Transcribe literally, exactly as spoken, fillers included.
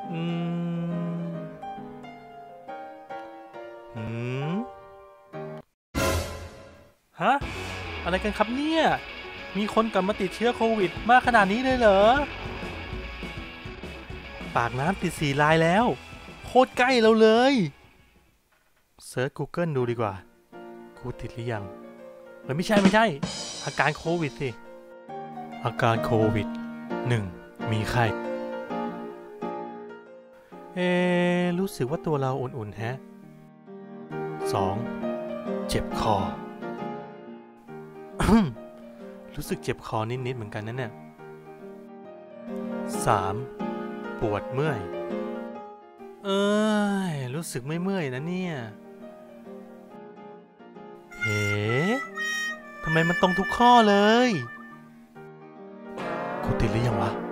อืมหืมฮะอะไรกันครับเนี่ยมีคนกลับมาติดเชื้อโควิดมากขนาดนี้เลยเหรอปากน้ำติดสี่รายแล้วโคตรใกล้เราเลยเซิร์ช กูเกิล ดูดีกว่ากูติดหรือยังเฮ้ยไม่ใช่ไม่ใช่อาการโควิดสิอาการโควิดหนึ่งมีไข้เอรู้สึกว่าตัวเราอุ่นๆแฮะสองเจ็บคอ รู้สึกเจ็บคอนิดๆเหมือนกันนะเนี่ยสามปวดเมื่อยเอ้ยรู้สึกไม่เมื่อยนะเนี่ยเฮ้ทำไมมันตรงทุกข้อเลยกูติดหรือยังวะ